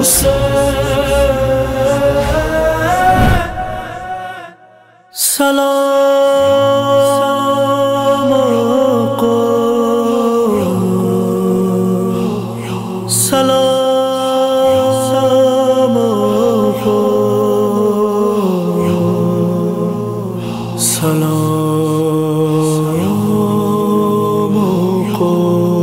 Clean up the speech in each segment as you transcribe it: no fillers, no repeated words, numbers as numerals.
سلام کو سلام کو سلام کو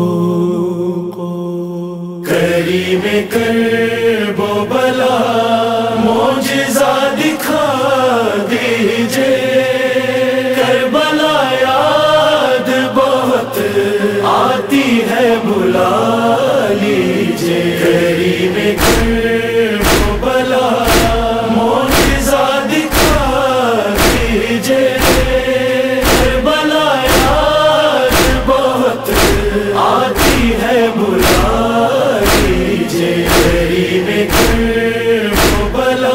کریم کرب و بلا معجزہ دکھا دیجئے، کربلا یاد بہت آتی ہے بلا لیجئے، کریم کرب و بلا معجزہ دکھا دیجئے، کربلا یاد بہت آتی ہے بلا لیجئے، کریم کرب و بلا۔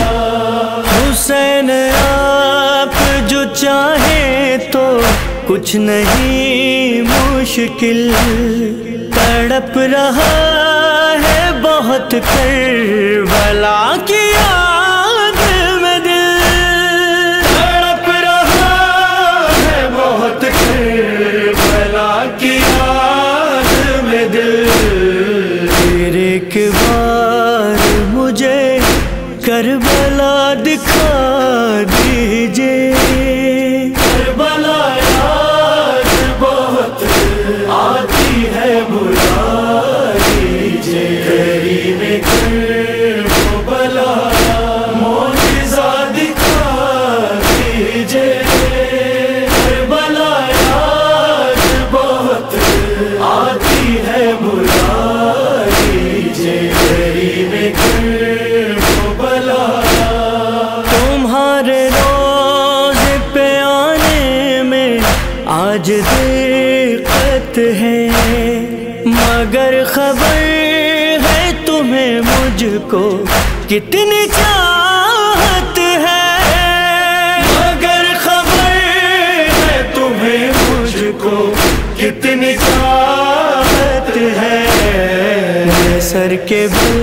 حسین آپ جو چاہیں تو کچھ نہیں مشکل، تڑپ رہا ہے بہت کربلا کی یاد میں دل، تڑپ رہا ہے بہت کربلا کی یاد میں دل، پھر ایک بار مجھے کربلا دکھا دیجئے، کربلا یاد بہت آتی ہے بلا لیجئے، کریم کرب و بلا معجزہ دکھا دیجئے، کربلا یاد بہت آتی ہے بلا لیجئے، کریم کرب و بلا۔ تمہارے روزے پہ آنے میں آج دقت ہے، مگر خبر ہے تمہیں مجھ کو کتنی چاہت ہے، مگر خبر ہے تمہیں مجھ کو کتنی چاہت ہے، میں سر کے بل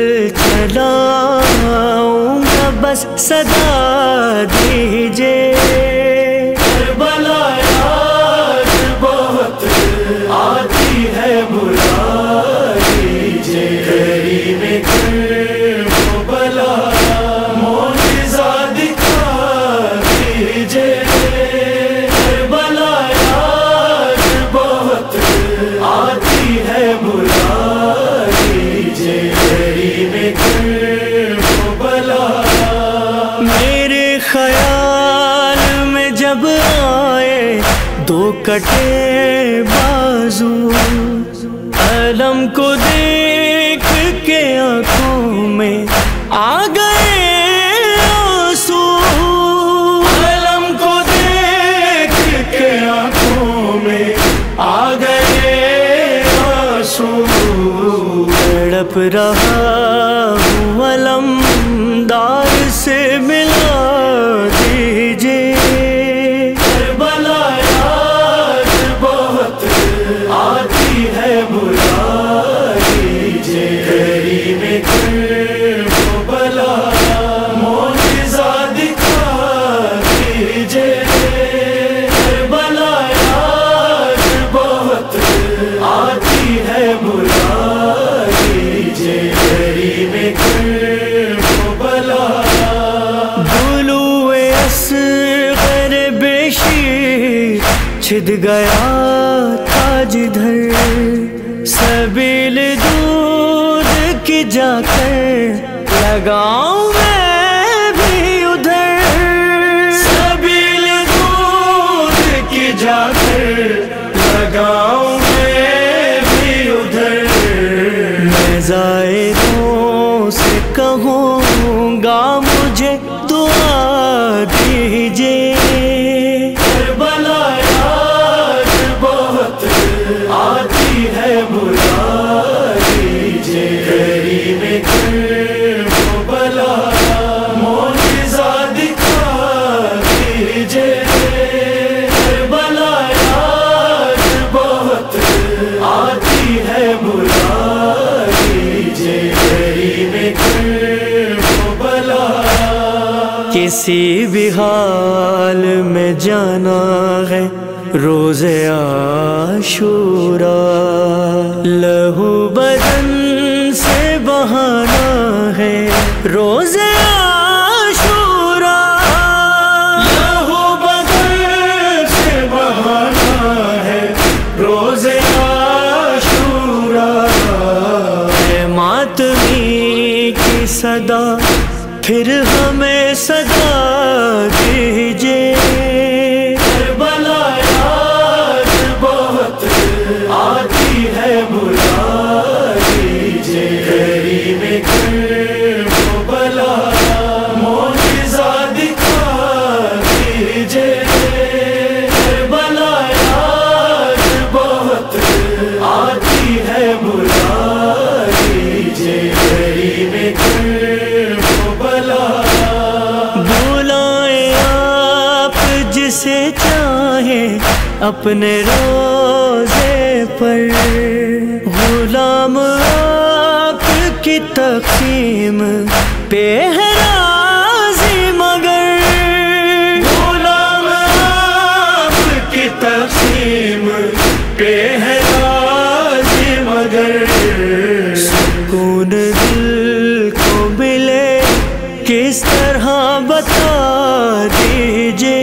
چلاؤں گا بس صدا دیجئے، کربلا یاد بہت آتی ہے بلا لیجئے، کریم کرب و بلا معجزہ دکھا دیجئے، کربلا یاد بہت آتی ہے بلا لیجئے، کریم کرب و بلا۔ میرے خیال میں جب آئے دو کٹے بازو، علم کو دیکھ کے آنکھوں میں آ گئے آنسو، علم کو دیکھ کے آنکھوں میں آ گئے آنسو، تڑپ رہا ہوں علمدار سے ملا دیجئے، کربلا یاد بہت آتی ہے بلا لیجئے، کریم کرب و بلا معجزہ دکھا دیجئے، کربلا یاد بہت آتی ہے بلا لیجئے، کریم کرب و بلا۔ طلوع اصغر بے شیر چھد گیا تھا جدھر، سبیل دودھ کی جا کر لگاؤں میں بھی ادھر، سبیل دودھ کی جا کر لگاؤں میں بھی ادھر، میں زائروں سے کہوں گا مجھے دعا دیجئے، کربلا یاد بہت آتی ہے بلا لیجئے، کریم کرب و بلا معجزہ دکھا دیجئے، کربلا یاد بہت آتی ہے بلا لیجئے، کریم کسی بھی حال میں جانا ہے روز عاشوراء، لہو بدن سے بہانا ہے روز عاشوراء، لہو بدن سے بہانا ہے روز عاشوراء، اے ماتمی کی صدا پھر ہمیں صدا دیجئے، کربلا یاد بہت آتی ہے بلا دیجئے، کریم کربلا معجزہ دکھا دیجئے، کربلا یاد بہت آتی ہے بلا دیجئے، کریم کربلا بلائیں آپ جسے چاہیں اپنے روزے پر، غلام آپ کی تقسیم پہ ہے راضی مگر، غلام آپ کی تقسیم پہ ہے راضی مگر، سکون دل کو ملے کس طرح بتا دیجئے،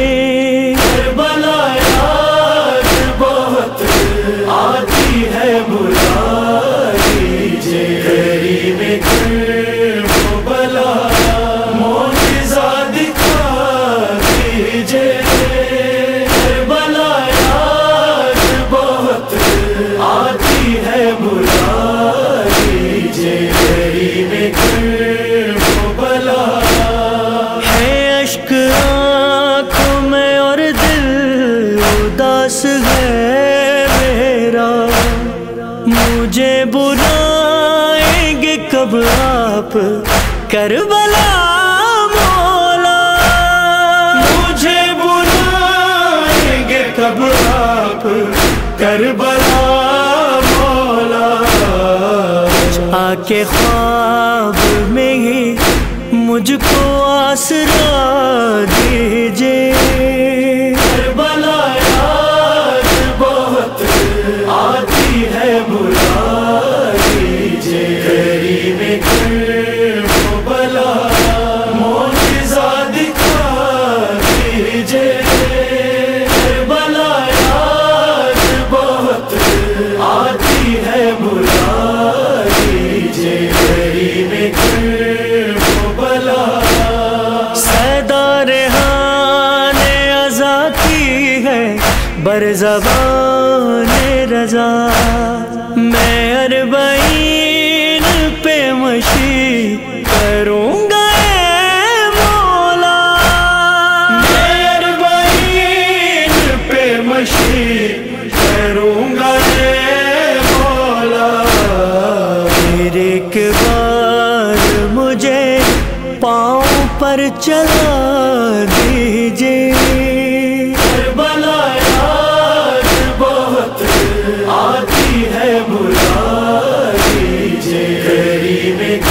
کربلا یاد بہت آتی ہے بلا دیجئے، کریم کربلا معجزہ دکھا دیجئے، کربلا یاد بہت آتی ہے بلا دیجئے، کریم کربلا ہے اشک آنکھوں میں اور دل اداس ہے میرا، مجھے بلائیں گے کب آپ کربلا مولا، مجھے بلائیں گے کب آپ کربلا مولا، آ کے خواب میں ہی مجھ کو آسرا دیجئے، کربلا یاد بہت آتی ہے بلا دیجئے، کریم کربلا معجزہ دکھا دیجئے، کربلا یاد بہت آتی ہے بلا دیجئے، کریم کربلا صدا ریحان ازا کی ہے بر زبان رضا، میں اربعین پہ مشی کروں گا اے مولا، میں اربعین پہ مشی کروں گا اے مولا، پھر ایک بار مجھے پاؤں پر چلا دیجئے، کربلا یاد بہت آتی ہے بلا دیجئے، کریم